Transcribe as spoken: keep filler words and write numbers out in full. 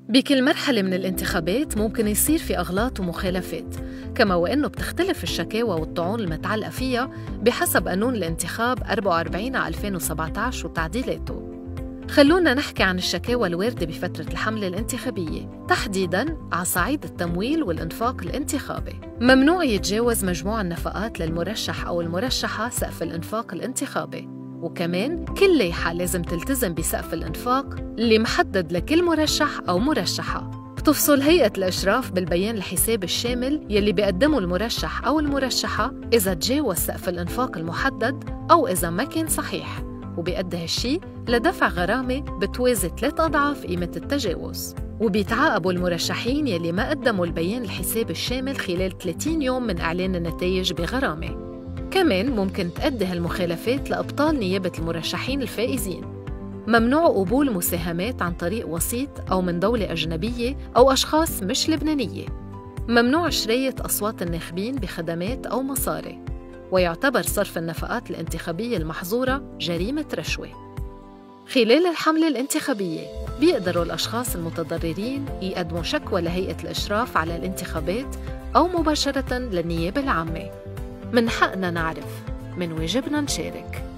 بكل مرحلة من الانتخابات ممكن يصير في أغلاط ومخالفات، كما وإنه بتختلف الشكاوى والطعون المتعلقة فيها بحسب قانون الانتخاب أربعة وأربعين على ألفين وسبعة عشر وتعديلاته. خلونا نحكي عن الشكاوى الواردة بفترة الحملة الانتخابية، تحديداً على صعيد التمويل والإنفاق الانتخابي. ممنوع يتجاوز مجموع النفقات للمرشح أو المرشحة سقف الإنفاق الانتخابي، وكمان كل لائحة لازم تلتزم بسقف الإنفاق اللي محدد لكل مرشح أو مرشحة. بتفصل هيئة الإشراف بالبيان الحساب الشامل يلي بيقدمه المرشح أو المرشحة إذا تجاوز سقف الإنفاق المحدد أو إذا ما كان صحيح، وبيؤدي هالشي لدفع غرامة بتوازي ثلاث أضعاف قيمة التجاوز. وبيتعاقبوا المرشحين يلي ما قدموا البيان الحساب الشامل خلال ثلاثين يوم من إعلان النتائج بغرامة. كمان ممكن تؤدي هالمخالفات لإبطال نيابة المرشحين الفائزين. ممنوع قبول مساهمات عن طريق وسيط أو من دولة أجنبية أو أشخاص مش لبنانية. ممنوع شراية أصوات الناخبين بخدمات أو مصاري، ويعتبر صرف النفقات الانتخابية المحظورة جريمة رشوة. خلال الحملة الانتخابية بيقدروا الأشخاص المتضررين يقدموا شكوى لهيئة الإشراف على الانتخابات أو مباشرة للنيابة العامة. من حقنا نعرف، من واجبنا نشارك.